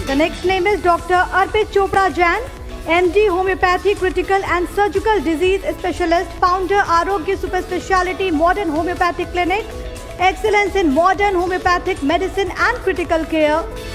The next name is Dr. Arpit Chopra Jain, MD Homeopathy Critical and Surgical Disease Specialist, Founder Arogya Super Speciality Modern Homeopathic Clinic, Excellence in Modern Homeopathic Medicine and Critical Care.